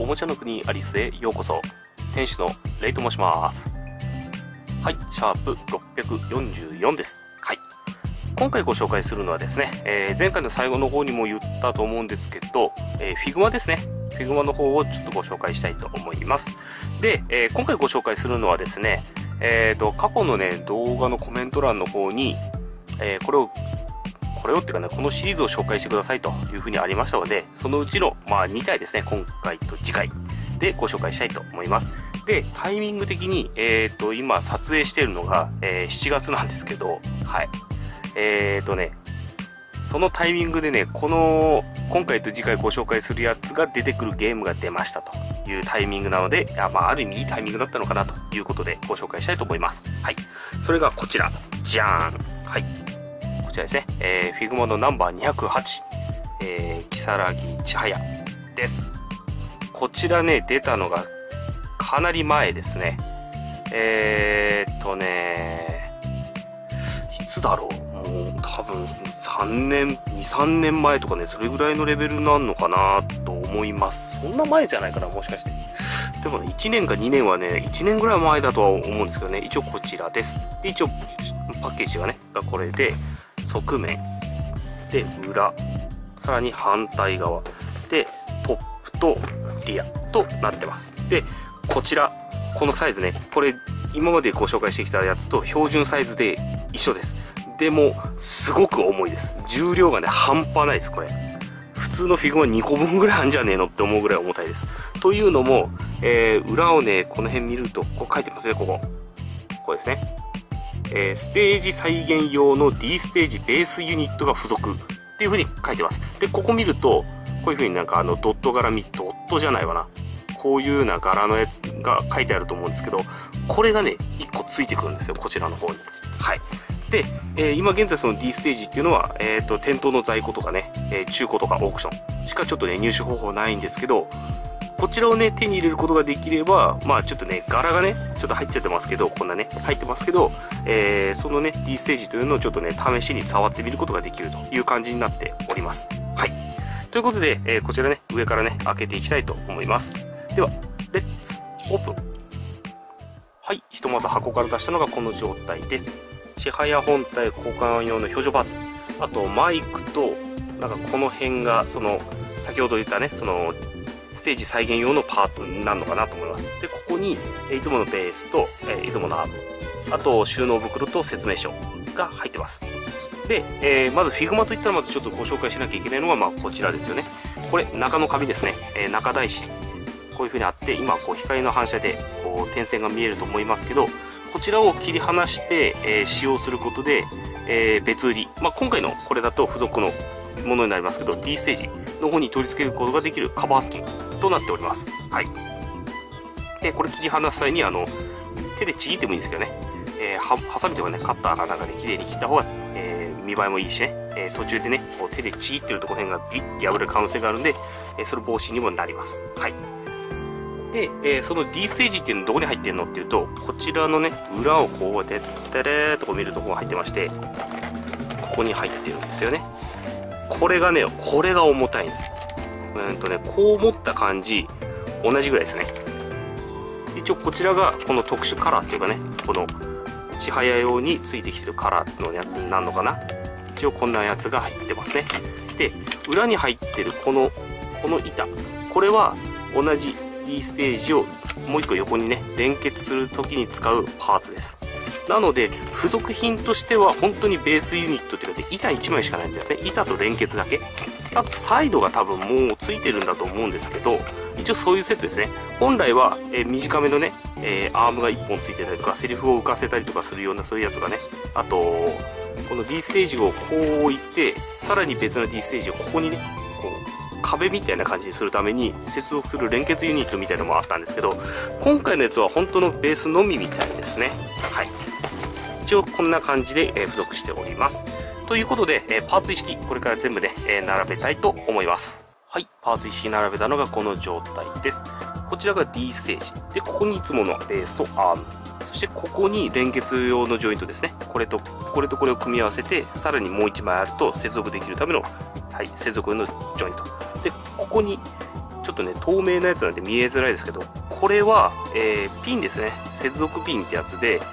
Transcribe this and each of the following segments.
おもちゃの国アリスへようこそ。店主のレイと申します。はい、シャープ644です。はい。今回ご紹介するのはですね、前回の最後の方にも言ったと思うんですけど、Figma ですね。Figma の方をちょっとご紹介したいと思います。で、今回ご紹介するのはですね、過去のね、動画のコメント欄の方に、これをっていうかね、このシリーズを紹介してくださいというふうにありましたので、そのうちの、2体ですね、今回と次回でご紹介したいと思います。で、タイミング的に、今撮影しているのが、7月なんですけど、はい。そのタイミングでね、今回と次回ご紹介するやつが出てくるゲームが出ましたというタイミングなので、ある意味いいタイミングだったのかなということでご紹介したいと思います。はい。それがこちら。じゃーん。はい。こちらですね。Figma のナンバー208、如月千早です。こちらね、出たのがかなり前ですね。いつだろう。もう多分2、3年前とかね、それぐらいのレベルなのかなと思います。そんな前じゃないかな、もしかして。でもね、1年か2年はね、1年ぐらい前だとは思うんですけどね、一応こちらです。で、一応パッケージがね、これで、側面で裏、さらに反対側でトップとリアとなってます。で、こちら、このサイズね、これ今までご紹介してきたやつと標準サイズで一緒です。でもすごく重いです。重量がね、半端ないです。これ普通のフィグマ2個分ぐらいあるんじゃねえのって思うぐらい重たいです。というのも、裏をね、この辺見るとこう書いてますね。これですね。ステージ再現用の D ステージベースユニットが付属っていう風に書いてます。で、ここ見ると、こういう風になんかドット柄ドットじゃないわな。こういうような柄のやつが書いてあると思うんですけど、これがね、1個ついてくるんですよ、こちらの方に。はい。で、今現在その D ステージっていうのは、店頭の在庫とかね、中古とかオークションしかちょっとね、入手方法ないんですけど、こちらをね、手に入れることができれば、ちょっとね、柄がね、ちょっと入っちゃってますけど、こんなね、入ってますけど、そのね、D ステージというのをちょっとね、試しに触ってみることができるという感じになっております。はい。ということで、こちらね、上からね、開けていきたいと思います。では、レッツ、オープン。はい、ひとまず箱から出したのがこの状態です。千早本体交換用の表情パーツ。あと、マイクと、なんかこの辺が、先ほど言ったね、ステージ再現用のパーツになるのかなと思います。で、ここに、いつものベースと、いつものアーム、あと収納袋と説明書が入ってます。で、まず Figma といったらまずちょっとご紹介しなきゃいけないのが、こちらですよね。これ、中の紙ですね。中台紙。こういう風にあって、今、光の反射で、点線が見えると思いますけど、こちらを切り離して、使用することで、別売り。今回のこれだと付属のものになりますけど、D ステージの方に取り付けることができるカバースキンとなっております。はい。で、これ切り離す際に手でちぎってもいいんですけどね、ハサミとかね、カッターかなんかで綺麗に切った方が、見栄えもいいしね、途中でね、手でちぎってるところ辺がビッて破れる可能性があるんで、それ防止にもなります。はい。で、その D ステージっていうのどこに入ってるのっていうと、こちらのね、裏をこう、でってれーっとこう見るとこが入ってまして、ここに入ってるんですよね。これが重たいんです。こう持った感じ、同じぐらいですね。一応こちらがこの特殊カラーっていうかね、この千早用についてきてるカラーのやつになるのかな。一応こんなやつが入ってますね。で、裏に入ってるこの板、これは同じ D ステージをもう一個横にね、連結するときに使うパーツです。なので、付属品としては本当にベースユニットっていうか、板1枚しかないんですね。板と連結だけ。あと、サイドが多分もうついてるんだと思うんですけど、一応そういうセットですね。本来は、短めのね、アームが1本ついてたりとか、セリフを浮かせたりとかするようなそういうやつがね、あと、この D ステージをこう置いて、さらに別の D ステージをここにね、こう、壁みたいな感じにするために接続する連結ユニットみたいなのもあったんですけど、今回のやつは本当のベースのみみたいですね。はい。一応こんな感じで、付属しております。ということで、パーツ一式、これから全部で、並べたいと思います。はい、パーツ一式並べたのがこの状態です。こちらが D ステージ。で、ここにいつものベースとアーム。そしてここに連結用のジョイントですね。これとこれを組み合わせて、さらにもう1枚あると接続できるための、はい、接続用のジョイント。で、ここにちょっとね、透明なやつなんで見えづらいですけど、これは、ピンですね。接続ピンってやつで、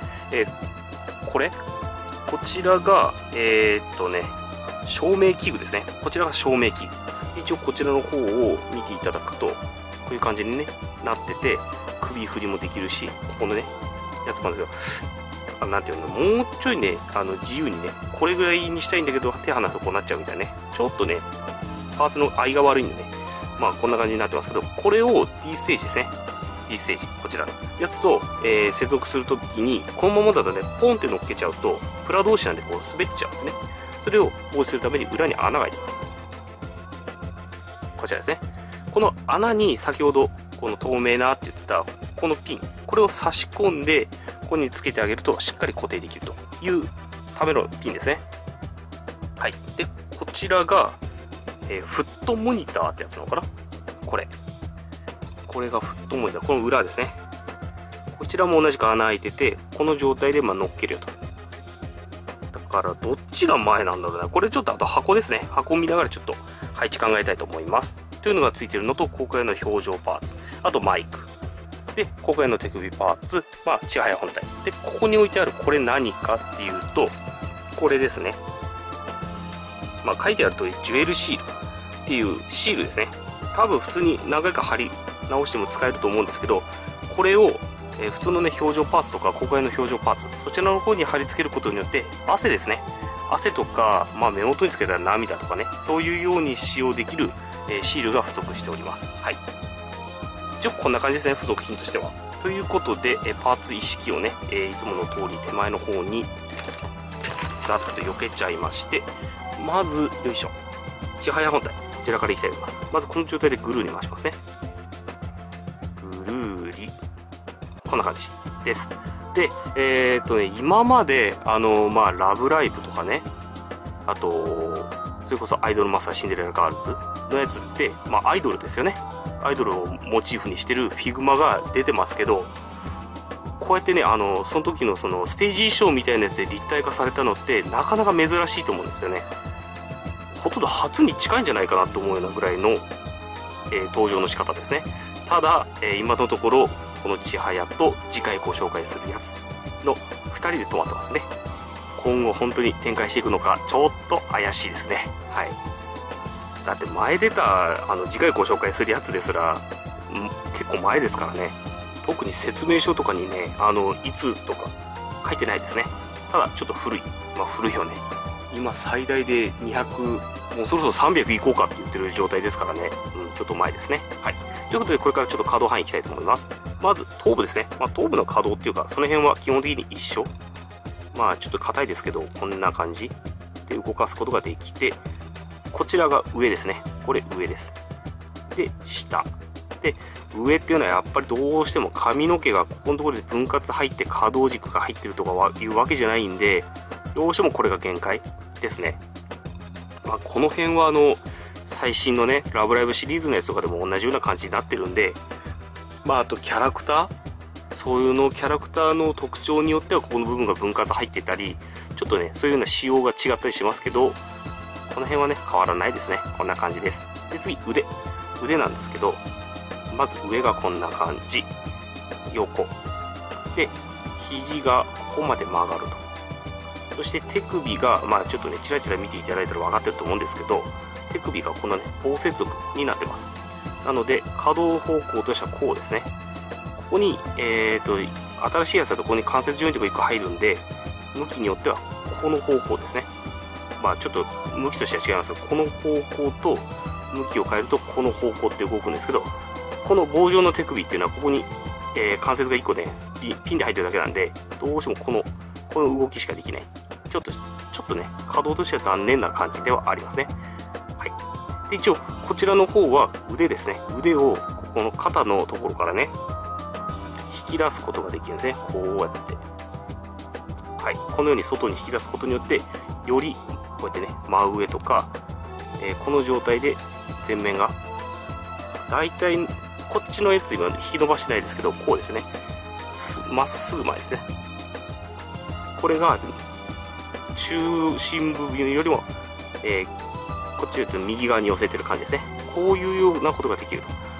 こちらが、照明器具ですね。こちらが照明器具。一応こちらの方を見ていただくと、こういう感じにね、なってて、首振りもできるし、ここのね、やつもあるんですけど、なんていうの、もうちょいね、自由にね、これぐらいにしたいんだけど、手離すとこうなっちゃうみたいなね。ちょっとね、パーツの合いが悪いんでね、まあこんな感じになってますけど、これを D ステージですね。D ステージ、こちらのやつと、接続するときに、このままだとね、ポンって乗っけちゃうと、プラ同士なんでこう滑っちゃうんですね。それを防止するために裏に穴が開いてます。こちらですね。この穴に先ほど、この透明なって言ってた、このピン、これを差し込んで、ここにつけてあげると、しっかり固定できるというためのピンですね。はい。で、こちらが、フットモニターってやつなのかな、これがフットモニター。この裏ですね。こちらも同じく穴開いてて、この状態で乗っけるよと。だからどっちが前なんだろうな。これちょっとあと箱ですね。箱を見ながらちょっと配置考えたいと思います。というのがついてるのと、広角への表情パーツ。あとマイク。で、広角への手首パーツ。まあ、ちはや本体。で、ここに置いてあるこれ何かっていうと、これですね。まあ、書いてある通り、ジュエルシールっていうシールですね。多分普通に何回か貼り直しても使えると思うんですけど、これを、普通のね、表情パーツとか、広角への表情パーツ、そちらの方に貼り付けることによって、汗ですね。汗とか、まあ、目元につけたら涙とかね、そういうように使用できる、シールが付属しております。はい。一応こんな感じですね、付属品としては。ということで、パーツ一式をね、いつもの通り手前の方に、ざっと避けちゃいまして、まず、よいしょ。ちはや本体。こちらからいきたいと思います。まずこの状態でぐるーに回しますね。ぐるーり。こんな感じです。で、今まで、まあ、ラブライブとかね、あと、それこそアイドルマスターシンデレラガールズのやつって、まあ、アイドルですよね。アイドルをモチーフにしてるフィグマが出てますけど、こうやってね、その時のそのステージ衣装みたいなやつで立体化されたのって、なかなか珍しいと思うんですよね。ほとんど初に近いんじゃないかなと思うようなぐらいの、登場の仕方ですね。ただ、今のところ、このちはやと次回ご紹介するやつの2人で止まってますね。今後本当に展開していくのか、ちょっと怪しいですね。はい。だって前出た、次回ご紹介するやつですら、結構前ですからね。特に説明書とかにね、いつとか書いてないですね。ただ、ちょっと古い。まあ古いよね。今最大で200、もうそろそろ300いこうかって言ってる状態ですからね。ちょっと前ですね。はい。ということで、これからちょっと可動範囲いきたいと思います。まず、頭部ですね。まあ、頭部の可動っていうか、その辺は基本的に一緒。まあ、ちょっと硬いですけど、こんな感じで動かすことができて、こちらが上ですね。これ上です。で、下。で、上っていうのはやっぱりどうしても髪の毛がここのところで分割入って可動軸が入ってるとかいうわけじゃないんで、どうしてもこれが限界ですね。まあ、この辺は最新のね、ラブライブシリーズのやつとかでも同じような感じになってるんで、まあ、あとキャラクターそういうのキャラクターの特徴によってはここの部分が分割入ってたり、ちょっとね、そういうような仕様が違ったりしますけど、この辺はね、変わらないですね。こんな感じです。で、次、腕なんですけど、まず上がこんな感じ。横。で、肘がここまで曲がると。そして手首が、まあちょっとね、チラチラ見ていただいたら分かってると思うんですけど、手首がこんなね、棒接続になってます。なので、可動方向としてはこうですね。ここに、新しいやつだとここに関節ジョイントが1個入るんで、向きによってはこの方向ですね。まあちょっと向きとしては違いますけど、この方向と向きを変えるとこの方向って動くんですけど、この棒状の手首っていうのはここに、関節が1個ね、ピンで入ってるだけなんで、どうしてもこの動きしかできない。ちょっとね、可動としては残念な感じではありますね。はい。で、一応、こちらの方は腕ですね。腕を、ここの肩のところからね、引き出すことができるんですね。こうやって。はい。このように外に引き出すことによって、より、こうやってね、真上とか、この状態で前面が、だいたい、こっちのやつ今引き伸ばしてないですけど、こうですね。まっすぐ前ですね。これが、中心部分よりも、こっちで言うと右側に寄せてる感じですね。こういうようなことができると。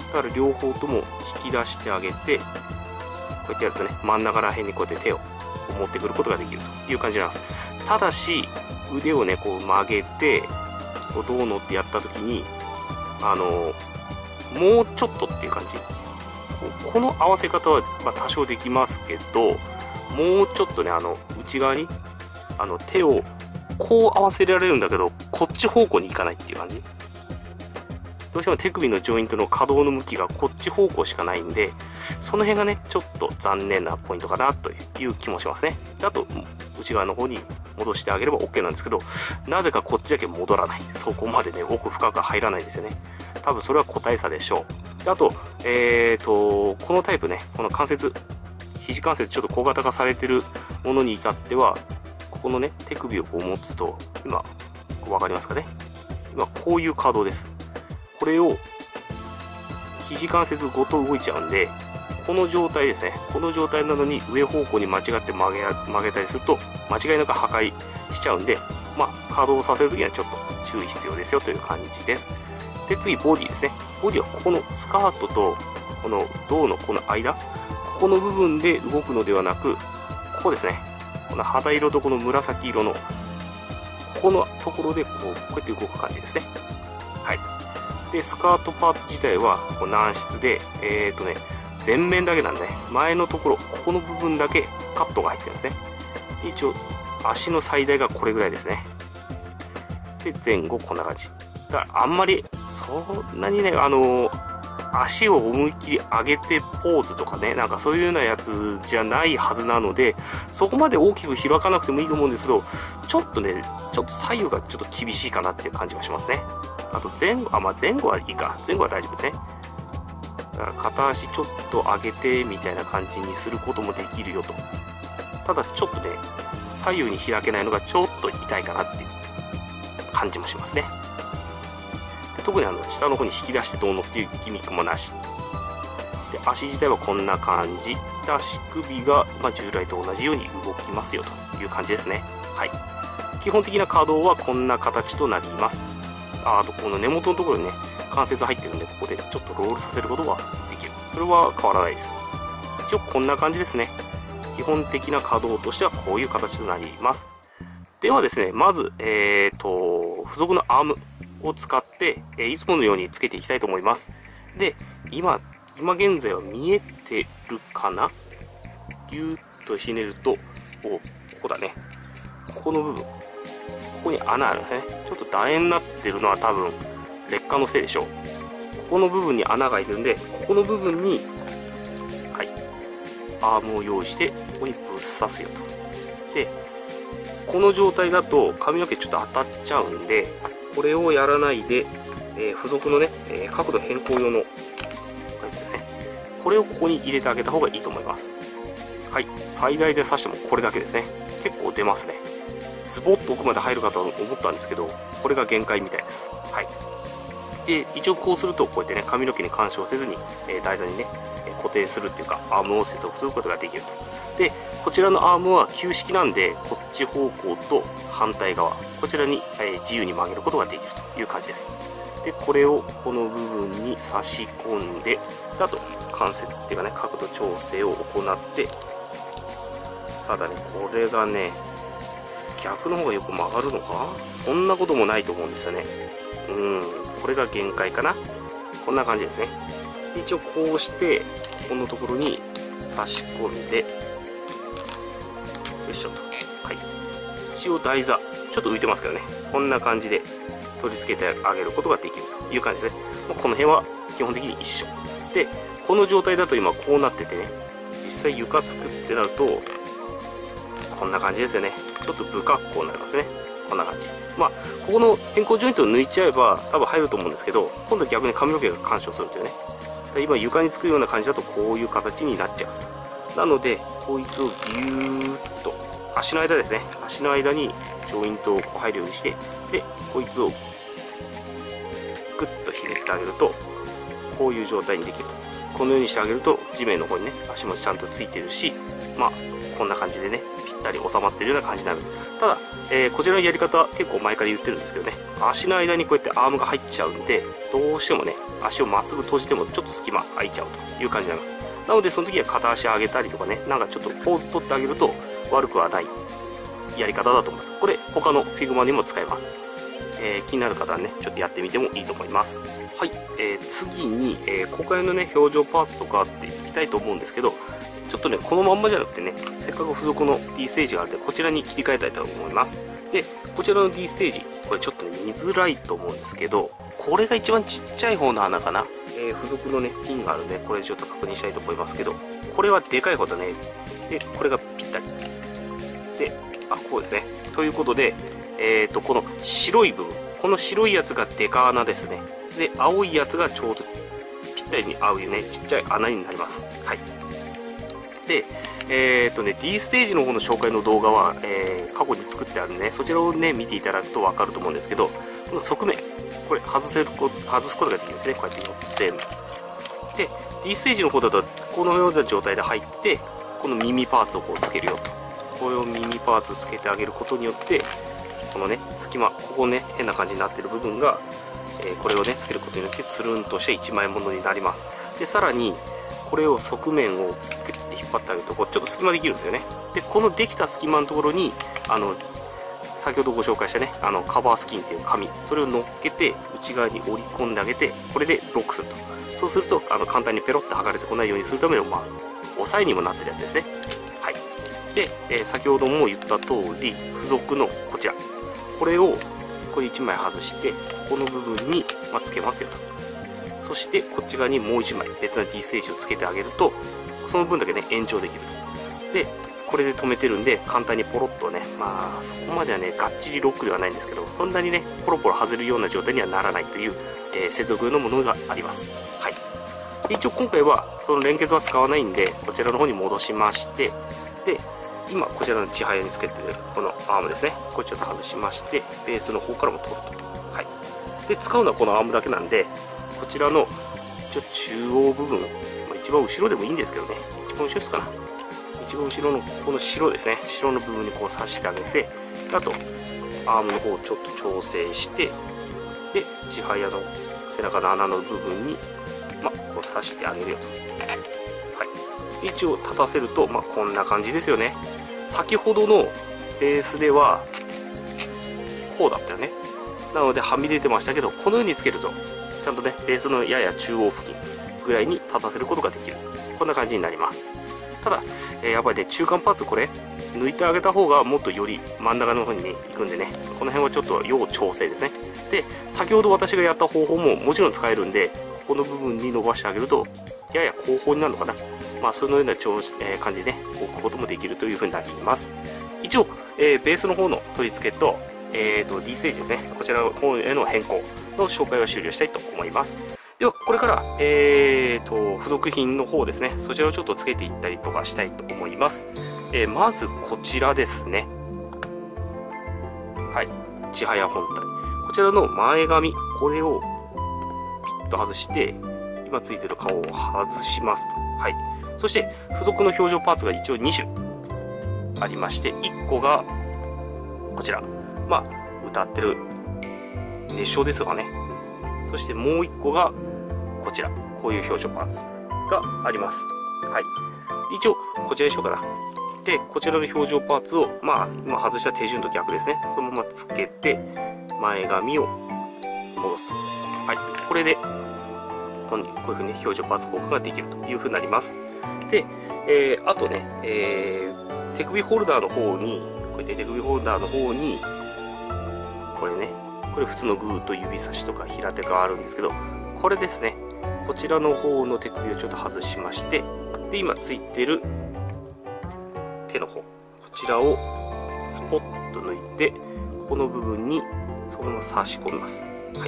だから両方とも引き出してあげて、こうやってやるとね、真ん中ら辺にこうやって手を持ってくることができるという感じなんです。ただし、腕をね、こう曲げて、こうどうのってやった時に、もうちょっとっていう感じ。この合わせ方は、まあ、多少できますけど、もうちょっとね、内側に、手をこう合わせられるんだけど、こっち方向に行かないっていう感じ。どうしても手首のジョイントの可動の向きがこっち方向しかないんで、その辺がね、ちょっと残念なポイントかなという気もしますね。あと、内側の方に戻してあげれば OK なんですけど、なぜかこっちだけ戻らない。そこまでね、奥深く入らないんですよね。多分それは個体差でしょう。あと、このタイプね、この関節、肘関節ちょっと小型化されてるものに至っては、ここのね、手首をこう持つと、今、わかりますかね。今、こういう可動です。これを、肘関節ごと動いちゃうんで、この状態ですね。この状態なのに上方向に間違って曲げたりすると、間違いなく破壊しちゃうんで、まあ、稼働させるときにはちょっと注意必要ですよという感じです。で、次、ボディですね。ボディはここのスカートと、この胴のこの間、ここの部分で動くのではなく、ここですね。この肌色とこの紫色の、ここのところでこうやって動く感じですね。はい。で、スカートパーツ自体はこう軟質で、前面だけなんでね、前のところ、ここの部分だけカットが入ってるんですね。で、一応、足の最大がこれぐらいですね。で、前後こんな感じ。だからあんまり、そんなにね、足を思いっきり上げてポーズとかね、なんかそういうようなやつじゃないはずなので、そこまで大きく開かなくてもいいと思うんですけど、ちょっとね、ちょっと左右がちょっと厳しいかなっていう感じがしますね。あと前後、まあ前後はいいか。前後は大丈夫ですね。だから片足ちょっと上げてみたいな感じにすることもできるよと。ただちょっとね、左右に開けないのがちょっと痛いかなっていう感じもしますね。で特に下の方に引き出してどうのっていうギミックもなし。で足自体はこんな感じ。で足首が、まあ、従来と同じように動きますよという感じですね。はい。基本的な稼働はこんな形となります。あとこの根元のところにね、関節入ってるんで、ここでちょっとロールさせることができる。それは変わらないです。一応こんな感じですね。基本的な稼働としてはこういう形となります。ではですね、まず、付属のアームを使って、いつものようにつけていきたいと思います。で、今現在は見えてるかな？ぎゅーっとひねると、ここだね。ここの部分。ここに穴あるんですね。ちょっと楕円になってるのは多分、劣化のせいでしょう。ここの部分に穴が開いてるんで、ここの部分に、はい、アームを用意して、ここにぶっ刺すよと。で、この状態だと髪の毛ちょっと当たっちゃうんで、これをやらないで、付属のね、角度変更用の感じですね。これをここに入れてあげた方がいいと思います。はい、最大で刺してもこれだけですね。結構出ますね。ズボッと奥まで入るかと思ったんですけど、これが限界みたいです。はい。で、一応こうすると、こうやってね、髪の毛に干渉せずに、台座にね、固定するっていうか、アームを接続することができると。で、こちらのアームは旧式なんで、こっち方向と反対側、こちらに、自由に曲げることができるという感じです。で、これをこの部分に差し込んで、あと、関節っていうかね、角度調整を行って、ただね、これがね、逆の方がよく曲がるのか？そんなこともないと思うんですよね。これが限界かな。こんな感じですね。一応こうして、このところに差し込んで、よいしょと。はい。一応台座、ちょっと浮いてますけどね。こんな感じで取り付けてあげることができるという感じですね。この辺は基本的に一緒。で、この状態だと今こうなっててね、実際床作ってなると、こんな感じですよね。ちょっと不格好になりますね。こんな感じ。まあ、ここの変更ジョイントを抜いちゃえば多分入ると思うんですけど、今度は逆に髪の毛が干渉するというね。今床につくような感じだとこういう形になっちゃう。なので、こいつをギューッと、足の間ですね。足の間にジョイントを入るようにして、で、こいつをグッとひねってあげると、こういう状態にできる。このようにしてあげると、地面の方にね、足もちゃんとついてるし、 まあこんな感じでね、ぴったり収まってるような感じになります。ただ、こちらのやり方結構前から言ってるんですけどね、足の間にこうやってアームが入っちゃうんで、どうしてもね、足をまっすぐ閉じてもちょっと隙間空いちゃうという感じになります。なのでその時は片足上げたりとかね、なんかちょっとポーズ取ってあげると悪くはないやり方だと思います。これ他の Figma にも使えます。気になる方はね、ちょっとやってみてもいいと思います。はい、次に、今回のね、表情パーツとかっていきたいと思うんですけど、ちょっとね、このまんまじゃなくてね、せっかく付属の D ステージがあるので、こちらに切り替えたいと思います。で、こちらの D ステージ、これちょっとね、見づらいと思うんですけど、これが一番ちっちゃい方の穴かな。付属のね、ピンがあるので、これちょっと確認したいと思いますけど、これはでかい方だね。で、これがぴったり。で、こうですね。ということで、この白い部分、この白いやつがデカ穴ですね。で、青いやつがちょうどぴったりに合うよね、ちっちゃい穴になります。はい。で、D ステージの方の紹介の動画は、過去に作ってあるんでね、そちらをね、見ていただくと分かると思うんですけど、この側面、これ外すことができるんですね。こうやって4つ全部。で、D ステージの方だと、このような状態で入って、この耳パーツをこうつけるよと。これを耳パーツをつけてあげることによって、このね、隙間、ここね、変な感じになってる部分が、これをね、つけることによって、つるんとして1枚ものになります。で、さらに、これを側面をグッて引っ張ってあげると、こうちょっと隙間できるんですよね。で、このできた隙間のところに、先ほどご紹介したね、カバースキンっていう紙、それを乗っけて、内側に折り込んであげて、これでロックすると。そうすると、簡単にペロッと剥がれてこないようにするための、まあ、押さえにもなってるやつですね。はい。で、先ほども言った通り、付属のこちら。これを、これ1枚外して、この部分に、つけますよと。そして、こっち側にもう1枚、別な D ステージをつけてあげると、その分だけね、延長できると。で、これで止めてるんで、簡単にポロッとね、そこまではね、がっちりロックではないんですけど、そんなにね、ポロポロ外れるような状態にはならないという、接続用のものがあります。はい。で一応今回は、その連結は使わないんで、こちらの方に戻しまして、で、今、こちらの千早につけてる、このアームですね。これちょっと外しまして、ベースの方からも取ると。はい。で、使うのはこのアームだけなんで、こちらの、中央部分、一番後ろでもいいんですけどね、一番後ろですかな。一番後ろのこの白ですね、白の部分にこう刺してあげて、あとアームの方をちょっと調整して、で千早の背中の穴の部分に、こう刺してあげるよと。はい、一応立たせると、こんな感じですよね。先ほどのベースではこうだったよね。なのではみ出てましたけど、このようにつけるとちゃんとね、ベースのやや中央付近ぐらいに立たせることができる。こんな感じになります。ただ、やっぱりね、中間パーツこれ、抜いてあげた方がもっとより真ん中の方にね、行くんでね、この辺はちょっと要調整ですね。で、先ほど私がやった方法ももちろん使えるんで、ここの部分に伸ばしてあげると、やや後方になるのかな。そのような感じでね、置くこともできるという風になります。一応、ベースの方の取り付けと、D ステージですね、こちらの方への変更の紹介は終了したいと思います。では、これから、付属品の方ですね、そちらをちょっとつけていったりとかしたいと思います。まず、こちらですね。はい。千早本体。こちらの前髪、これをピッと外して、今ついてる顔を外しますと。はい。そして、付属の表情パーツが一応2種ありまして、1個が、こちら。歌ってる熱唱ですかね。そしてもう1個が、こちら。こういう表情パーツがあります。はい。一応、こちらにしようかな。で、こちらの表情パーツを、今外した手順と逆ですね。そのままつけて、前髪を戻す。はい。これで、こういう風に表情パーツ効果ができるという風になります。で、あとね、手首ホルダーの方に、こうやって手首ホルダーの方に、これね、これ普通のグーと指差しとか平手があるんですけど、これですね。こちらの方の手首をちょっと外しまして、で、今ついてる手の方、こちらをスポッと抜いて、この部分にそのまま差し込みます。はい。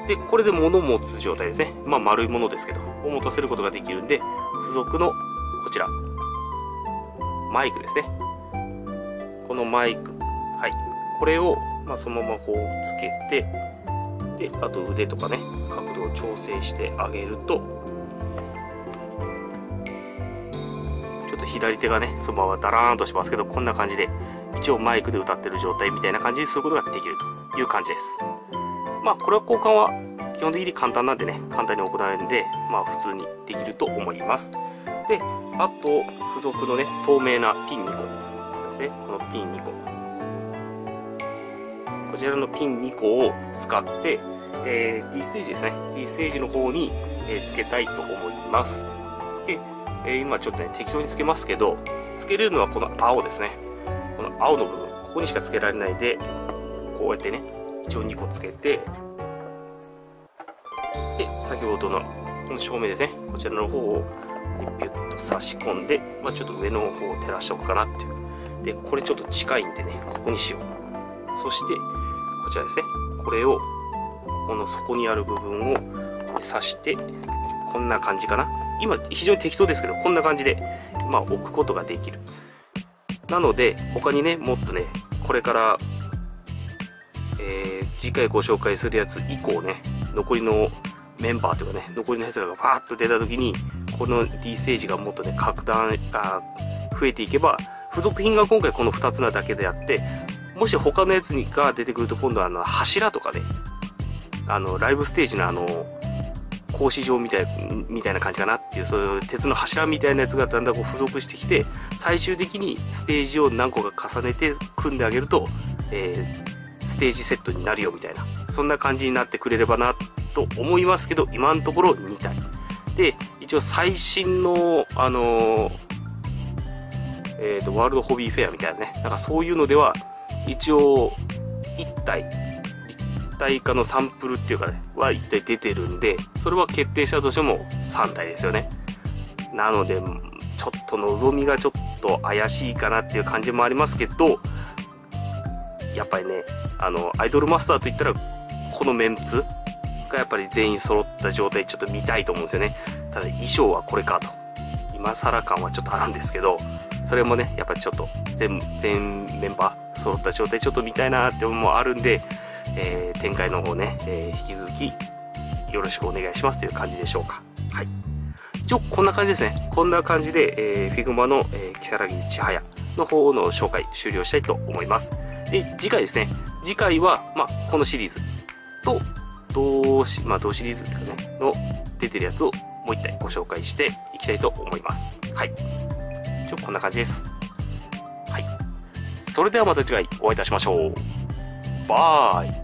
で、これで物を持つ状態ですね。丸いものですけど、を持たせることができるんで、付属のこちら、マイクですね。このマイク。はい。これを、そのままこうつけて、で、あと腕とかね、角度を調整してあげると、ちょちょっと左手がね、そのままダラーンとしますけど、こんな感じで、一応マイクで歌ってる状態みたいな感じにすることができるという感じです。まあ、これは交換は基本的に簡単なんでね、簡単に行えるんで、まあ、普通にできると思います。で、あと、付属のね、透明なピン2個ですね。このピン2個。こちらのピン2個を使って、D ステージですね。D ステージの方に、つけたいと思います。で、今ちょっとね、適当につけますけど、つけれるのはこの青ですね。この青の部分、ここにしかつけられないで、こうやってね、一応2個つけて、で、先ほどのこの照明ですね、こちらの方をピュッと差し込んで、まあ、ちょっと上の方を照らしておくかなっていう。で、これちょっと近いんでね、ここにしよう。そして、こちらですね、これを、この底にある部分を刺して、こんな感じかな。今、非常に適当ですけど、こんな感じで、まあ、置くことができる。なので、他にね、もっとね、これから、次回ご紹介するやつ以降ね、残りのメンバーというかね、残りのやつらがバーッと出た時に、この D ステージがもっとね、拡大が増えていけば、付属品が今回この2つなだけであって、もし他のやつが出てくると、今度は柱とかね、ライブステージの格子状みたいな感じかなっていう、そういう鉄の柱みたいなやつがだんだんこう付属してきて、最終的にステージを何個か重ねて組んであげると、ステージセットになるよみたいな、そんな感じになってくれればなと思いますけど、今のところ2体。で、一応最新の、ワールドホビーフェアみたいなね、なんかそういうのでは、一応1体、立体化のサンプルっていうかね、は1体出てるんで、それは決定したとしても3体ですよね。なので、ちょっと望みがちょっと怪しいかなっていう感じもありますけど、やっぱりね、アイドルマスターといったら、このメンツがやっぱり全員揃った状態ちょっと見たいと思うんですよね。ただ衣装はこれかと。今更感はちょっとあるんですけど、それもね、やっぱりちょっと全メンバー揃った状態ちょっと見たいなって思いもあるんで、展開の方ね、引き続きよろしくお願いしますという感じでしょうか。はい。一応こんな感じですね。こんな感じで、Figma の、如月千早の方の紹介終了したいと思います。で、次回ですね。次回は、まあ、このシリーズと、同シリーズっていうかね、の出てるやつをもう一体ご紹介していきたいと思います。はい。こんな感じです。はい。それではまた次回お会いいたしましょう。バイ。